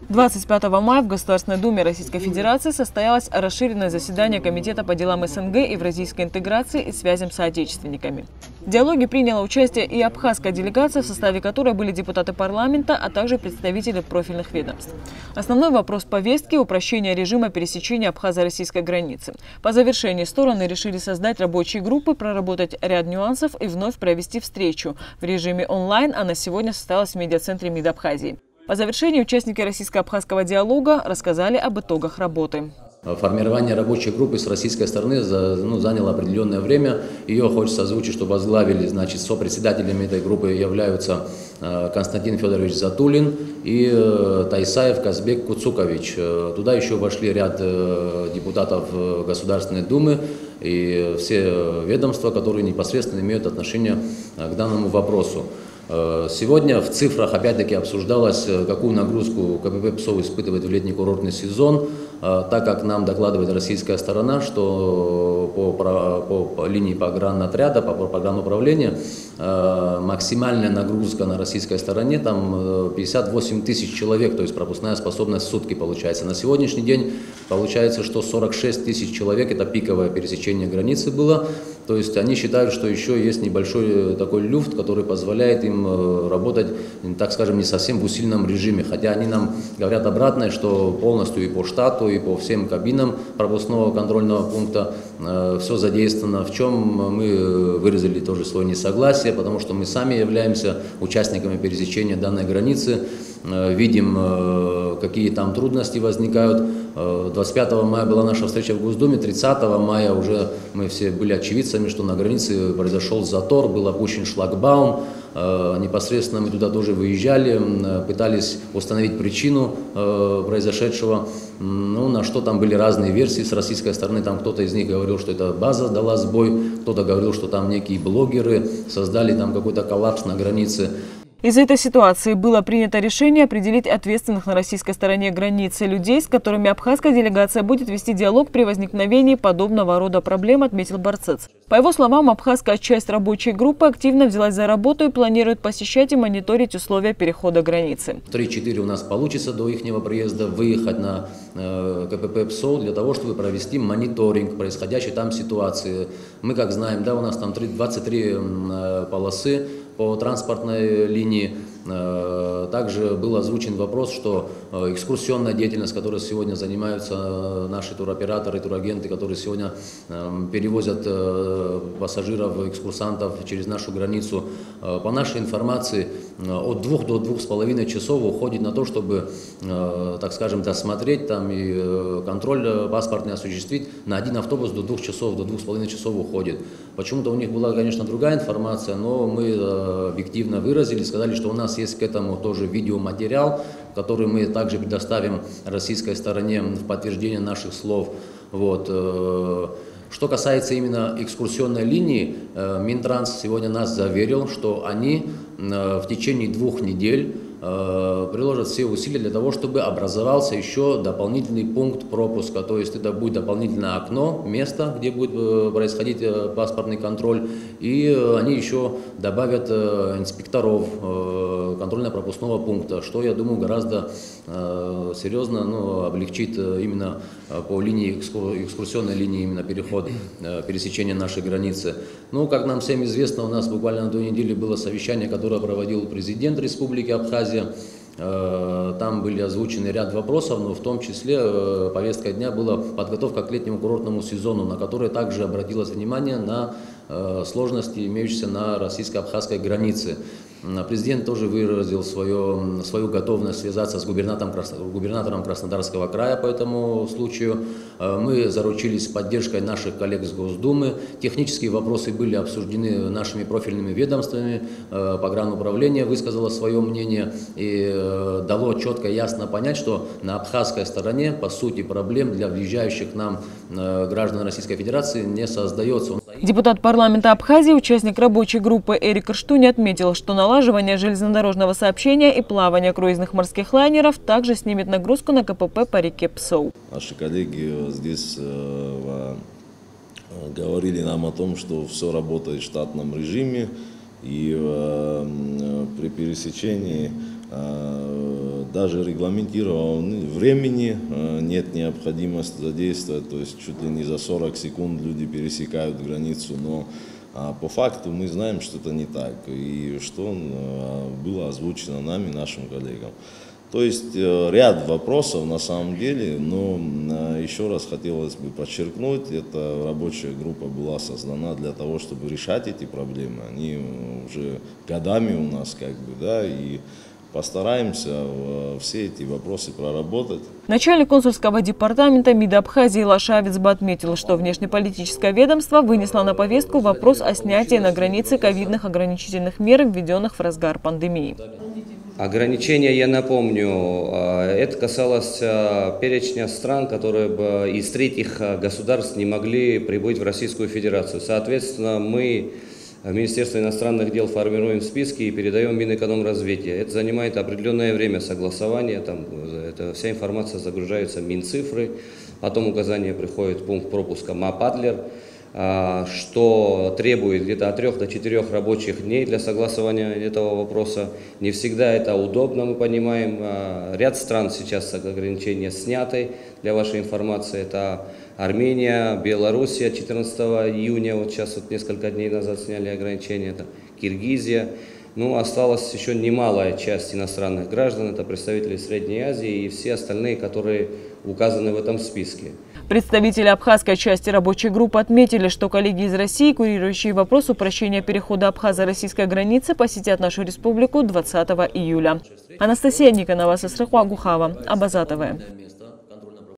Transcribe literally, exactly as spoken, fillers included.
двадцать пятого мая в Государственной Думе Российской Федерации состоялось расширенное заседание Комитета по делам СНГ, евразийской интеграции и связям с соотечественниками. В диалоге приняла участие и абхазская делегация, в составе которой были депутаты парламента, а также представители профильных ведомств. Основной вопрос повестки – упрощение режима пересечения абхазо-российской границы. По завершении стороны решили создать рабочие группы, проработать ряд нюансов и вновь провести встречу в режиме онлайн. Она сегодня состоялась в медиацентре МИД Абхазии. По завершении участники российско-абхазского диалога рассказали об итогах работы. Формирование рабочей группы с российской стороны ну, заняло определенное время. Ее хочется озвучить, что возглавили, значит, сопредседателями этой группы являются Константин Федорович Затулин и Тайсаев Казбек Куцукович. Туда еще вошли ряд депутатов Государственной Думы и все ведомства, которые непосредственно имеют отношение к данному вопросу. Сегодня в цифрах опять-таки обсуждалось, какую нагрузку КПП ПСО испытывает в летний курортный сезон, так как нам докладывает российская сторона, что по, по, по линии погранотряда, по погрануправления максимальная нагрузка на российской стороне там пятьдесят восемь тысяч человек, то есть пропускная способность в сутки получается. На сегодняшний день получается, что сорок шесть тысяч человек, это пиковое пересечение границы было, то есть они считают, что еще есть небольшой такой люфт, который позволяет им работать, так скажем, не совсем в усиленном режиме, хотя они нам говорят обратное, что полностью и по штату, и по всем кабинам пропускного контрольного пункта э, все задействовано, в чем мы выразили тоже свое несогласие, потому что мы сами являемся участниками пересечения данной границы, э, видим, э, какие там трудности возникают. двадцать пятого мая была наша встреча в Госдуме, тридцатого мая уже мы все были очевидцами, что на границе произошел затор, был опущен шлагбаум. Непосредственно мы туда тоже выезжали, пытались установить причину произошедшего, ну, на что там были разные версии с российской стороны. Там кто-то из них говорил, что это база дала сбой, кто-то говорил, что там некие блогеры создали там какой-то коллапс на границе. Из-за этой ситуации было принято решение определить ответственных на российской стороне границы людей, с которыми абхазская делегация будет вести диалог при возникновении подобного рода проблем, отметил Барцец. По его словам, абхазская часть рабочей группы активно взялась за работу и планирует посещать и мониторить условия перехода границы. три-четыре у нас получится до их приезда выехать на э, КПП ПСО для того, чтобы провести мониторинг происходящей там ситуации. Мы, как знаем, да, у нас там двадцать три э, полосы по транспортной линии. Также был озвучен вопрос, что экскурсионная деятельность, которой сегодня занимаются наши туроператоры, турагенты, которые сегодня перевозят пассажиров, экскурсантов через нашу границу, по нашей информации, от двух до двух с половиной часов уходит на то, чтобы, так скажем, досмотреть там и контроль паспортный осуществить. На один автобус до двух часов, до двух с половиной часов уходит. Почему-то у них была, конечно, другая информация, но мы объективно выразили, сказали, что у нас есть к этому тоже видеоматериал, который мы также предоставим российской стороне в подтверждение наших слов. Вот. Что касается именно экскурсионной линии, Минтранс сегодня нас заверил, что они в течение двух недель приложат все усилия для того, чтобы образовался еще дополнительный пункт пропуска, то есть это будет дополнительное окно, место, где будет происходить паспортный контроль, и они еще добавят инспекторов контрольно-пропускного пункта, что, я думаю, гораздо серьезно ну, облегчит именно по линии, экскурсионной линии именно переход, пересечения нашей границы. Ну, как нам всем известно, у нас буквально на той неделе было совещание, которое проводил президент Республики Абхазия. Там были озвучены ряд вопросов, но в том числе повесткой дня была подготовка к летнему курортному сезону, на которой также обратилось внимание на сложности, имеющиеся на российско-абхазской границе. Президент тоже выразил свое, свою готовность связаться с губернатором, губернатором Краснодарского края по этому случаю. Мы заручились поддержкой наших коллег с Госдумы. Технические вопросы были обсуждены нашими профильными ведомствами. Погрануправление высказало свое мнение и дало четко и ясно понять, что на абхазской стороне, по сути, проблем для въезжающих к нам граждан Российской Федерации не создается. Депутат парламента Абхазии, участник рабочей группы Эрик Рштуни отметил, что налаживание железнодорожного сообщения и плавание круизных морских лайнеров также снимет нагрузку на КПП по реке Псоу. Наши коллеги здесь э, говорили нам о том, что все работает в штатном режиме, и э, при пересечении даже регламентированного времени нет необходимости задействовать, то есть чуть ли не за сорок секунд люди пересекают границу, но по факту мы знаем, что это не так, и что было озвучено нами, нашим коллегам. То есть ряд вопросов на самом деле, но еще раз хотелось бы подчеркнуть, эта рабочая группа была создана для того, чтобы решать эти проблемы. Они уже годами у нас как бы, да, и постараемся все эти вопросы проработать. Начальник консульского департамента МИДа Абхазии Лаша Авицба отметил, что внешнеполитическое ведомство вынесло на повестку вопрос о снятии на границе ковидных ограничительных мер, введенных в разгар пандемии. Ограничения, я напомню, это касалось перечня стран, которые бы из третьих государств не могли прибыть в Российскую Федерацию. Соответственно, мы, Министерство иностранных дел, формируем списки и передаем Минэкономразвития. Это занимает определенное время согласования, там, это, вся информация загружается в Минцифры, потом указание приходит в пункт пропуска МАПАДЛЕР, что требует где-то от трех до четырех рабочих дней для согласования этого вопроса. Не всегда это удобно, мы понимаем. Ряд стран сейчас ограничения сняты. Для вашей информации, это Армения, Белоруссия четырнадцатого июня, вот сейчас вот несколько дней назад сняли ограничения, это Киргизия. Ну, осталась еще немалая часть иностранных граждан, это представители Средней Азии и все остальные, которые указаны в этом списке. Представители абхазской части рабочей группы отметили, что коллеги из России, курирующие вопрос упрощения перехода абхазо-российской границы, посетят нашу республику двадцатого июля. Анастасия Никонова, Сасрахуа Гухава, Абаза тэ вэ.